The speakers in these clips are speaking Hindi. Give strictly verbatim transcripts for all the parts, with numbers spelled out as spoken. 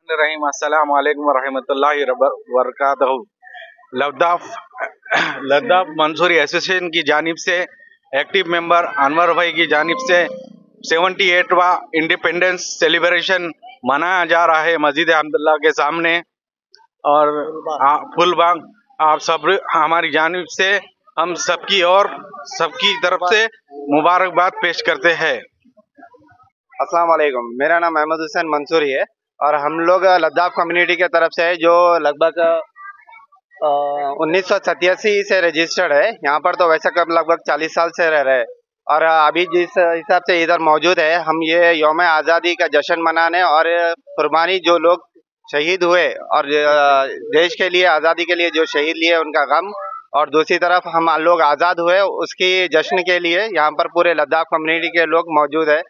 रहीम अस्सलाम वालेकुम रहमतुल्लाहि वबरकातुहू। लद्दाख लद्दाख मंसूरी एसोसिएशन की जानिब से एक्टिव मेंबर अनवर भाई की जानिब से अठहत्तरवां इंडिपेंडेंस सेलिब्रेशन मनाया जा रहा है मस्जिद अहमदुल्लाह के सामने। और फुलबाग आप सब हमारी जानिब से हम सबकी और सबकी तरफ से मुबारकबाद पेश करते हैं। अस्सलाम वालेकुम, मेरा नाम अहमद हुसैन मंसूरी है और हम लोग लद्दाख कम्युनिटी के तरफ से है जो लगभग उन्नीस सौ सतासी से रजिस्टर्ड है। यहाँ पर तो वैसे कब लगभग चालीस साल से रह रहे हैं और अभी जिस हिसाब से इधर मौजूद है, हम ये यौम आज़ादी का जश्न मनाने और कुर्बानी जो लोग शहीद हुए और देश के लिए आज़ादी के लिए जो शहीद लिए उनका गम, और दूसरी तरफ हम लोग आज़ाद हुए उसकी जश्न के लिए यहाँ पर पूरे लद्दाख कम्युनिटी के लोग मौजूद है।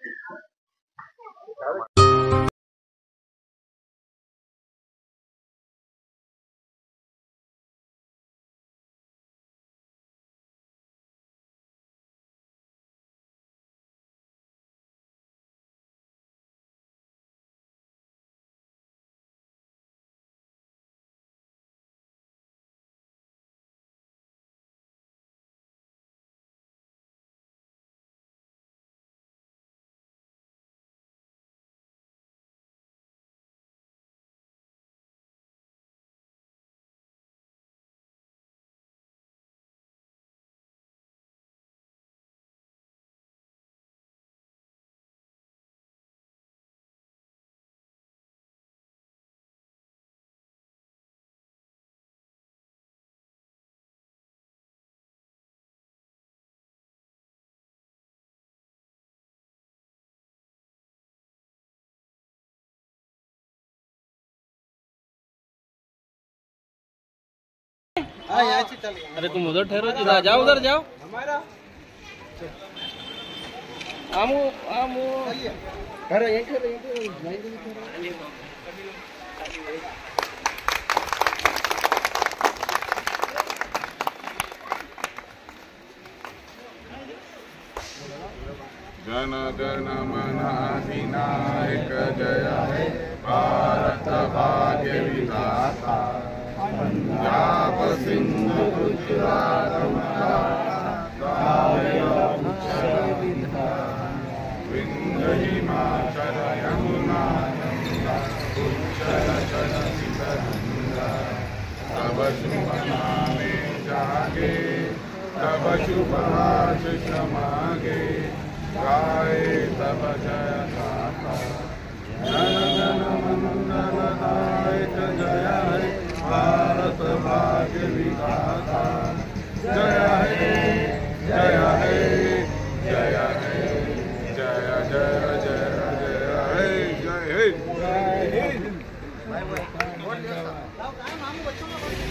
अरे तुम उधर ठहरो, जिधर जाओ उधर जाओ। हमारा आमू आमू ठहरो, यहीं ठहरो, यहीं ठहरो। जन गण मन अधिनायक जय हे भारत भाग्य विधाता, पंजाब सिंधु गुजरात विंध्य हिमाचल यमुना उच्चल चलति तरंगा, तब शुभ नामे जागे तब शुभ आशीष मांगे, गाए तब जय गाथा। जन गण मंगल दायक जय हे भारत भाग्य विधाता, जय हे जय हे जय हे जय जय जय जय हे जय हे।